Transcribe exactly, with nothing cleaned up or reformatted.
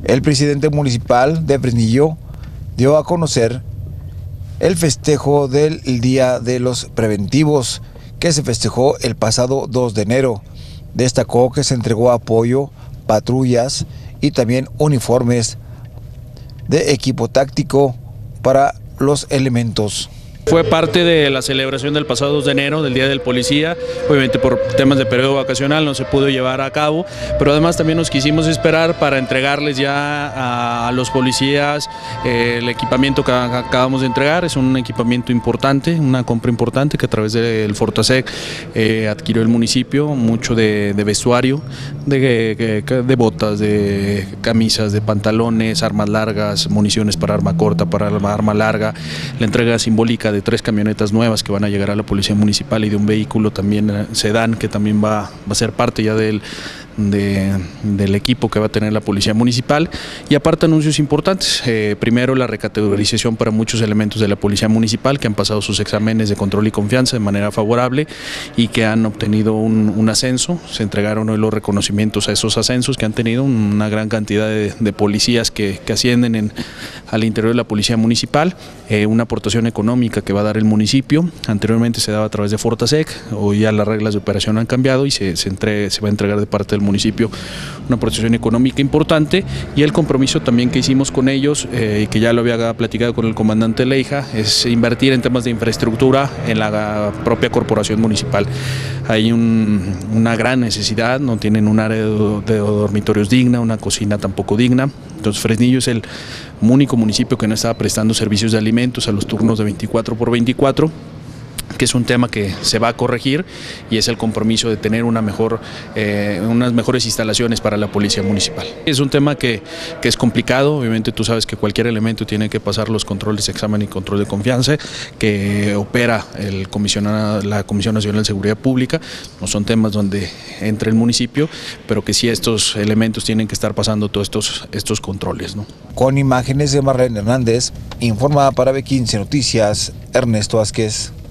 El presidente municipal de Fresnillo dio a conocer el festejo del Día de los Preventivos, que se festejó el pasado dos de enero. Destacó que se entregó apoyo, patrullas y también uniformes de equipo táctico para los elementos. Fue parte de la celebración del pasado dos de enero, del Día del Policía. Obviamente por temas de periodo vacacional no se pudo llevar a cabo, pero además también nos quisimos esperar para entregarles ya a, a los policías eh, el equipamiento que acabamos de entregar. Es un equipamiento importante, una compra importante que a través del Fortasec eh, adquirió el municipio, mucho de, de vestuario, de, de, de botas, de camisas, de pantalones, armas largas, municiones para arma corta, para arma larga, la entrega simbólica de tres camionetas nuevas que van a llegar a la Policía Municipal y de un vehículo también sedán que también va, va a ser parte ya del, de, del equipo que va a tener la Policía Municipal. Y aparte anuncios importantes, eh, primero la recategorización para muchos elementos de la Policía Municipal que han pasado sus exámenes de control y confianza de manera favorable y que han obtenido un, un ascenso. Se entregaron hoy los reconocimientos a esos ascensos que han tenido una gran cantidad de, de policías que, que ascienden en, al interior de la Policía Municipal, eh, una aportación económica que va a dar el municipio. Anteriormente se daba a través de Fortasec, hoy ya las reglas de operación han cambiado y se, se, entre, se va a entregar de parte del municipio una aportación económica importante, y el compromiso también que hicimos con ellos, eh, que ya lo había platicado con el comandante Leija, es invertir en temas de infraestructura en la propia corporación municipal. Hay un, una gran necesidad, no tienen un área de, de dormitorios digna, una cocina tampoco digna. Entonces Fresnillo es el único municipio que no estaba prestando servicios de alimentos a los turnos de veinticuatro por veinticuatro, que es un tema que se va a corregir, y es el compromiso de tener una mejor, eh, unas mejores instalaciones para la Policía Municipal. Es un tema que, que es complicado, obviamente tú sabes que cualquier elemento tiene que pasar los controles de examen y control de confianza que opera el comisionado, la Comisión Nacional de Seguridad Pública. No son temas donde entre el municipio, pero que sí estos elementos tienen que estar pasando todos estos, estos controles, ¿no? Con imágenes de Marlene Hernández, informada para B quince Noticias, Ernesto Vázquez.